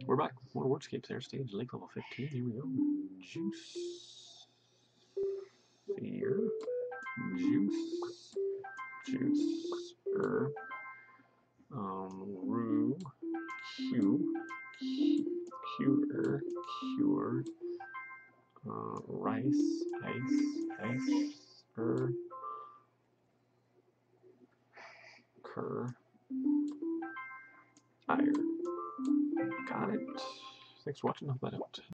We're back. More Wordscapes there, stage lake level 15. Here we go. Juice. Fear. Juice. Juice. Rue. Q. Cure. Cure. Rice. Ice. Cur. Ire. Got it. Thanks for watching. Help that out.